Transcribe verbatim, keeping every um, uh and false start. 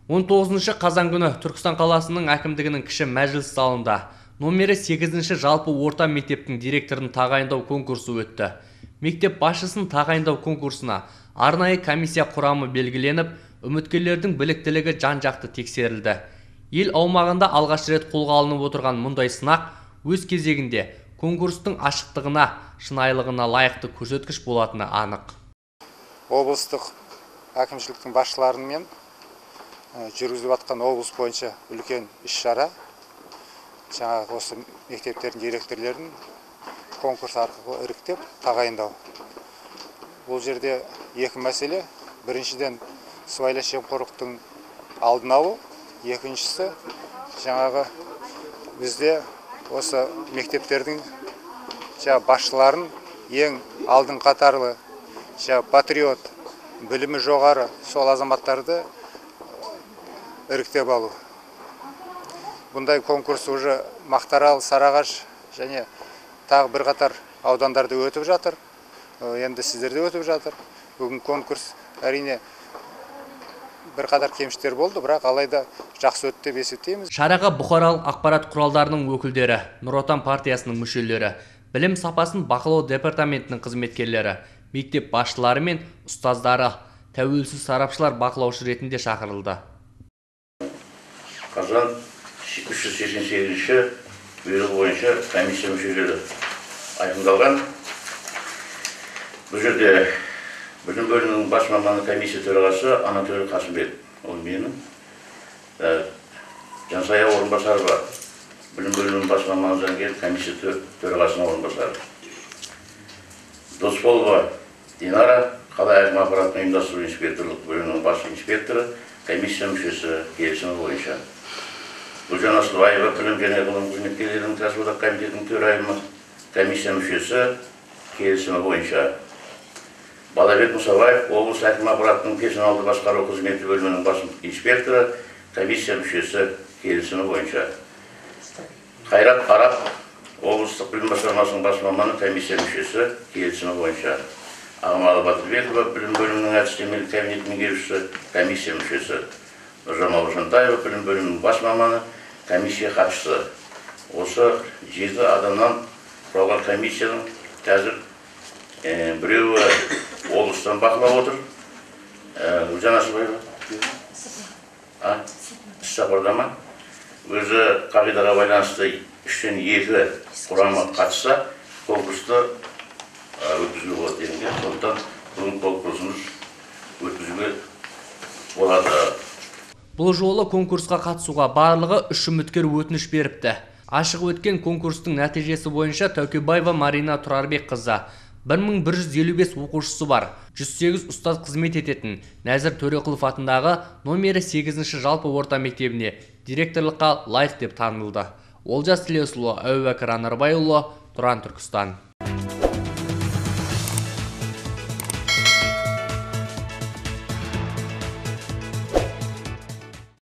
он тоғызыншы қазан күні Түркістан қаласының әкімдігінің кіші мәжіліс залында номері сегізінші жалпы орта мектептің директорын тағайындау конкурсы өтті. Мектеп басшысын тағайындау конкурсына арнайы комиссия құрамы белгіленіп, үміткерлердің біліктілігі жан-жақты тексерілді. Ел аумағында алғаш рет қолға алынып отырған мұндай сынақ өз кезегінде конкурстың ашықтығына, шынайылығына лайықты көрсеткіш болатыны анық. Облыстық әкімшіліктің басшыларымен жүргізіліп жатқан облыс бойынша үлкен іс-шара. Жаңағы осы мектептердің директорлерін конкурс арқылы іріктеп тағайындау. Бұл жерде екі мәселе. Біріншіден сыбайлас жемқорлықтың алдын алу, екіншісі жаңағы бізде осы мектептердің басшыларын ең алдын қатарлы патриот, білімі жоғары сол азаматтарды іріктеп алу. Бұндай конкурс уже Мақтарал, Сарыағаш және тағы бір қатар аудандарды өтіп жатыр. Енді сіздерде өтіп жатыр. Бүгін конкурс әрине бір қатар кемшіліктер болды, бірақ алайда жақсы өтті деп есептейміз. Шараға бұқаралық ақпарат құралдарының өкілдері, Нұр Отан партиясының мүшелері, білім сапасын бақылау департаментінің қызметкерлері, мектеп басшылары мен ұстаздары, тәуелсіз сарапшылар бақылаушы ретінде шақырылды. Қазан үш жүз сексен сегізінші бұйрығы бойынша комиссия мүшелері айқындалған. Бұл жерде білім бөлімінің бас маманы комиссия төрағасы Анатолий Қасымбек. Ол менің. Жансая орынбасары бар. Білім бөлімінің бас маманы заңгер комиссия төрағасының орынбасары. Досполова Динара, қала әкімі аппаратының ұйымдастыру инспекторлық бөлімінің бас инспекторы, комиссия мүшесі келісімі бойынша. Гүлжан Асылбаева, білім және ғылым қызметкерлерінің кәсіподақ комитетінің төрайымы, комиссия мүшесі келісімі бойынша. Балабек Мұсабаев, облыс әкімі аппаратының персоналды басқару қызметі бөлімінің бас инспекторы, комиссия мүшесі келісімі бойынша. Қайрат Арап, облыстық білім басқармасының бас маманы, комиссия мүшесі келісімі бойынша. Ағымалы Батырбекова, білім бөлімінің әдістемелік кабинет меңгерушісі, комиссия мүшесі. Нұржамал Жантаева, білім бөлімінің бас маманы, комиссия хатшысы. Осы жеті адамнан құралған комиссияның қазір біреуі облыстан бақылап отыр. Гүлжан Асылбаева іс-сапарда ма? Өзі қағидаға байланысты үштен екі құрамы қатысса, конкурсты өткізуге болады дегенге. Сондықтан бүгін конкурсымыз өткізуге болады. Бұл жолы конкурсқа қатысуға барлығы үш үміткер өтініш беріпті. Ашық өткен конкурстың нәтижесі бойынша Тәукебаева Марина Тұрарбек қызы бір мың бір жүз елу бес оқушысы бар, жүз сегіз ұстаз қызмет ететін Нәзір Төреқұлов атындағы номері сегізінші жалпы орта мектебіне директорлыққа лайық деп танылды. Олжас Тілеусұлы, Әбубәкір Анарбайұлы, Тұран, Түркістан.